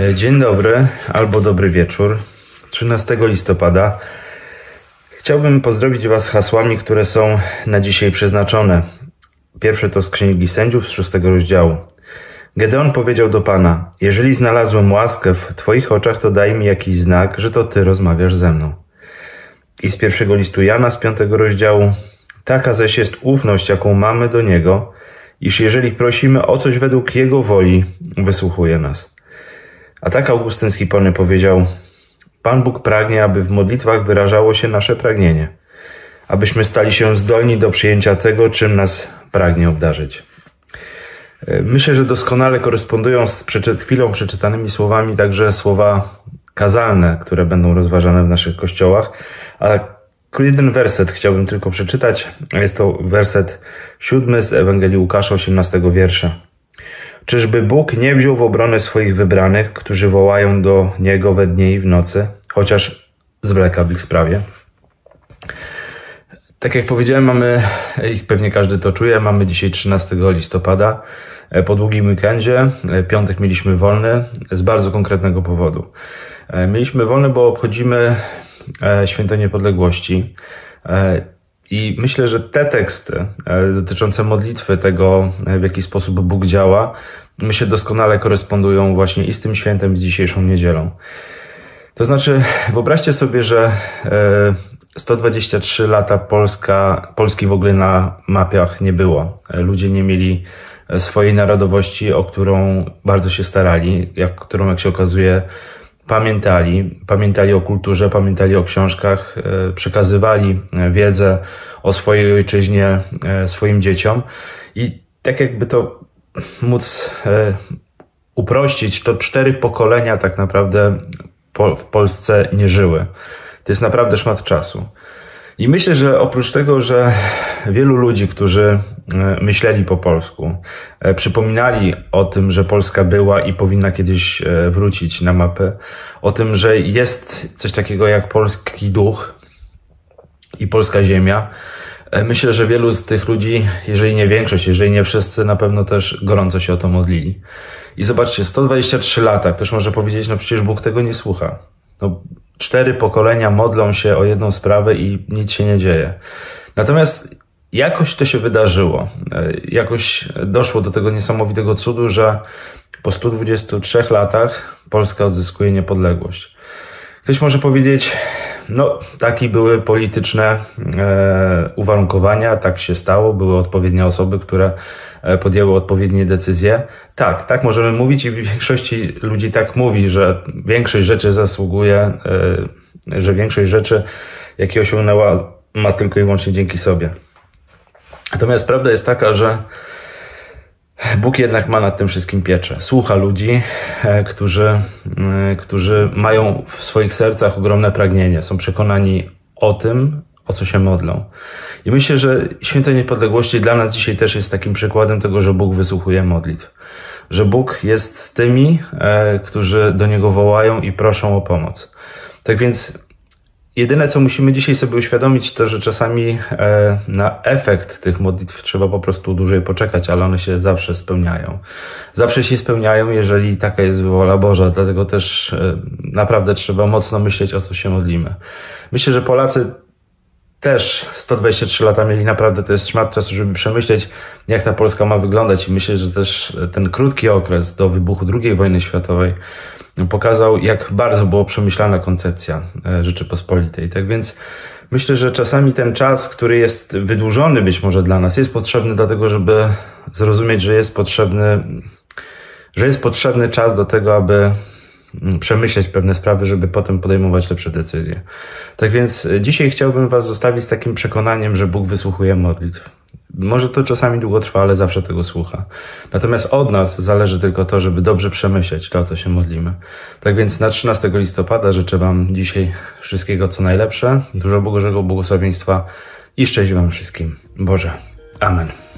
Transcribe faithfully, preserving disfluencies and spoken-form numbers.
Dzień dobry albo dobry wieczór. trzynastego listopada. Chciałbym pozdrowić Was hasłami, które są na dzisiaj przeznaczone. Pierwsze to z Księgi Sędziów z szóstego rozdziału. Gedeon powiedział do Pana: jeżeli znalazłem łaskę w Twoich oczach, to daj mi jakiś znak, że to Ty rozmawiasz ze mną. I z pierwszego listu Jana z piątego rozdziału. Taka zaś jest ufność, jaką mamy do Niego, iż jeżeli prosimy o coś według Jego woli, wysłuchuje nas. A tak Augustyn z Hipony powiedział: Pan Bóg pragnie, aby w modlitwach wyrażało się nasze pragnienie, abyśmy stali się zdolni do przyjęcia tego, czym nas pragnie obdarzyć. Myślę, że doskonale korespondują z przed chwilą przeczytanymi słowami także słowa kazalne, które będą rozważane w naszych kościołach. A jeden werset chciałbym tylko przeczytać, a jest to werset siódmy z Ewangelii Łukasza, osiemnastego wiersza. Czyżby Bóg nie wziął w obronę swoich wybranych, którzy wołają do Niego we dnie i w nocy, chociaż zwleka w ich sprawie? Tak jak powiedziałem, mamy, i pewnie każdy to czuje, mamy dzisiaj trzynastego listopada, po długim weekendzie, piątek mieliśmy wolny z bardzo konkretnego powodu. Mieliśmy wolny, bo obchodzimy Święto Niepodległości i myślę, że te teksty dotyczące modlitwy, tego w jaki sposób Bóg działa, myślę doskonale korespondują właśnie i z tym świętem, i z dzisiejszą niedzielą. To znaczy, wyobraźcie sobie, że sto dwadzieścia trzy lata Polska, Polski w ogóle na mapach nie było. Ludzie nie mieli swojej narodowości, o którą bardzo się starali, jak, którą, jak się okazuje, pamiętali. Pamiętali o kulturze, pamiętali o książkach, przekazywali wiedzę o swojej ojczyźnie swoim dzieciom. I tak jakby to móc uprościć, to cztery pokolenia tak naprawdę w Polsce nie żyły. To jest naprawdę szmat czasu. I myślę, że oprócz tego, że wielu ludzi, którzy myśleli po polsku, przypominali o tym, że Polska była i powinna kiedyś wrócić na mapę, o tym, że jest coś takiego jak polski duch i polska ziemia, myślę, że wielu z tych ludzi, jeżeli nie większość, jeżeli nie wszyscy, na pewno też gorąco się o to modlili. I zobaczcie, sto dwadzieścia trzy lata, ktoś może powiedzieć, no przecież Bóg tego nie słucha. No, cztery pokolenia modlą się o jedną sprawę i nic się nie dzieje. Natomiast jakoś to się wydarzyło. Jakoś doszło do tego niesamowitego cudu, że po stu dwudziestu trzech latach Polska odzyskuje niepodległość. Ktoś może powiedzieć, no takie były polityczne e, uwarunkowania, tak się stało, były odpowiednie osoby, które podjęły odpowiednie decyzje. Tak, tak możemy mówić i w większości ludzi tak mówi, że większość rzeczy zasługuje, e, że większość rzeczy, jakie osiągnęła, ma tylko i wyłącznie dzięki sobie. Natomiast prawda jest taka, że Bóg jednak ma nad tym wszystkim pieczę. Słucha ludzi, którzy, którzy mają w swoich sercach ogromne pragnienie. Są przekonani o tym, o co się modlą. I myślę, że Święto Niepodległości dla nas dzisiaj też jest takim przykładem tego, że Bóg wysłuchuje modlitw. Że Bóg jest z tymi, którzy do Niego wołają i proszą o pomoc. Tak więc jedyne, co musimy dzisiaj sobie uświadomić, to, że czasami e, na efekt tych modlitw trzeba po prostu dłużej poczekać, ale one się zawsze spełniają. Zawsze się spełniają, jeżeli taka jest wola Boża, dlatego też e, naprawdę trzeba mocno myśleć, o co się modlimy. Myślę, że Polacy też sto dwadzieścia trzy lata mieli naprawdę, to jest szmat czasu, żeby przemyśleć, jak ta Polska ma wyglądać i myślę, że też ten krótki okres do wybuchu drugiej wojny światowej pokazał, jak bardzo była przemyślana koncepcja Rzeczypospolitej. Tak więc myślę, że czasami ten czas, który jest wydłużony być może dla nas, jest potrzebny dlatego, żeby zrozumieć, że jest potrzebny, że jest potrzebny czas do tego, aby przemyśleć pewne sprawy, żeby potem podejmować lepsze decyzje. Tak więc dzisiaj chciałbym Was zostawić z takim przekonaniem, że Bóg wysłuchuje modlitw. Może to czasami długo trwa, ale zawsze tego słucha. Natomiast od nas zależy tylko to, żeby dobrze przemyśleć to, o co się modlimy. Tak więc na trzynastego listopada życzę Wam dzisiaj wszystkiego, co najlepsze, dużo Bożego błogosławieństwa i szczęść Wam wszystkim. Boże. Amen.